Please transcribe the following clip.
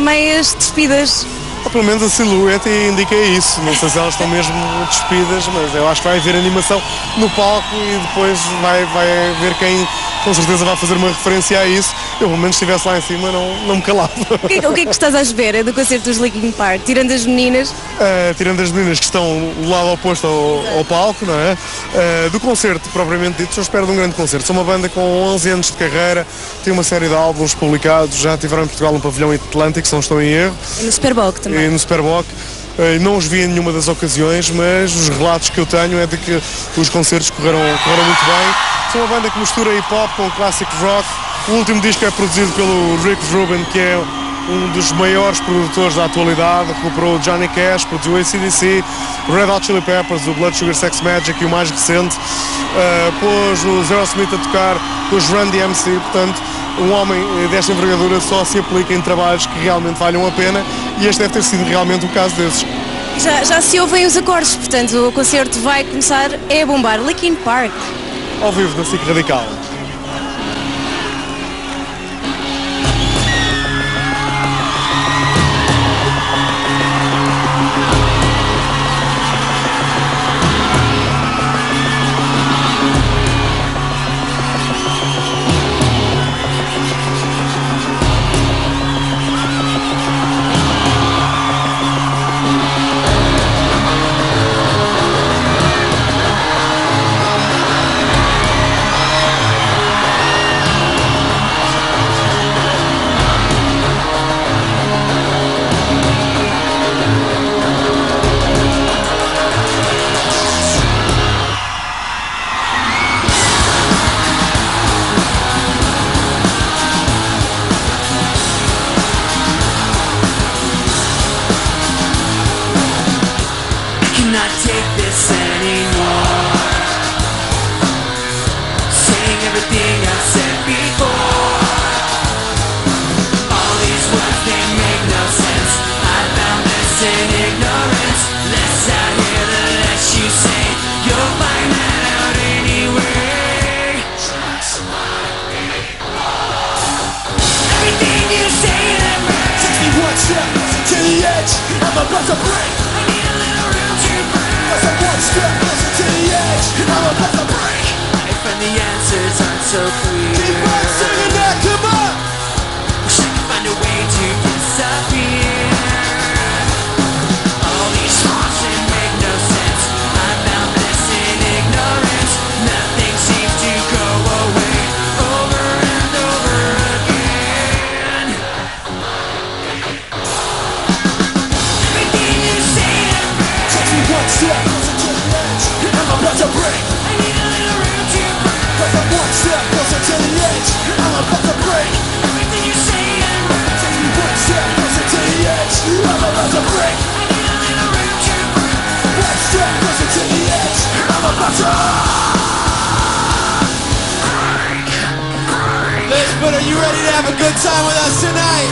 meias despidas. Ou pelo menos a silhueta indica isso. Não sei se elas estão mesmo despidas, mas eu acho que vai haver animação no palco e depois vai haver quem com certeza vai fazer uma referência a isso. Eu pelo menos estivesse lá em cima não me calava. O que é que estás à espera do concerto dos Linkin Park? Tirando as meninas? Tirando as meninas que estão do lado oposto ao palco, não é? Do concerto propriamente dito, eu espero de um grande concerto. São uma banda com 11 anos de carreira, tem uma série de álbuns publicados, já tiveram em Portugal um pavilhão Atlântico, se não estou em erro. E no Superboc também. E no Superboc. Não os vi em nenhuma das ocasiões, mas os relatos que eu tenho é de que os concertos correram muito bem. São uma banda que mistura hip-hop com clássico rock. O último disco é produzido pelo Rick Rubin, que é um dos maiores produtores da atualidade. Recuperou o Johnny Cash, produziu AC/DC, Red Hot Chili Peppers, o Blood Sugar Sex Magic e o mais recente. Pôs os Aerosmith a tocar com os Run DMC, portanto, um homem desta envergadura só se aplica em trabalhos que realmente valham a pena e este deve ter sido realmente o caso desses. Já se ouvem os acordes, portanto o concerto vai começar a bombar. Linkin Park. Ao vivo na SIC Radical. Cannot take this anymore. Saying everything I've said before. All these words, they make no sense. I found this in ignorance. Less I hear, the less you say. You'll find that out anyway. Everything you say that hurts. Takes me one step to the edge. I'm about to break. One step closer to the edge, and I'm about to break. If the answers aren't so clear, keep on singing that, come on. Wish I could find a way to disappear. All these songs, they make no sense. I found this in ignorance. Nothing seems to go away. Over and over again. Everything you say that hurts. Takes me one step closer to the edge, and I'm about to break. I need a little room to breathe. Cause I'm one step closer to the edge, I'm about to break. Everything you say that hurts. Takes me one step closer to the edge, I'm about to break. I need a little room to breathe. One step closer to the edge, I'm about to break. Liz, but are you ready to have a good time with us tonight?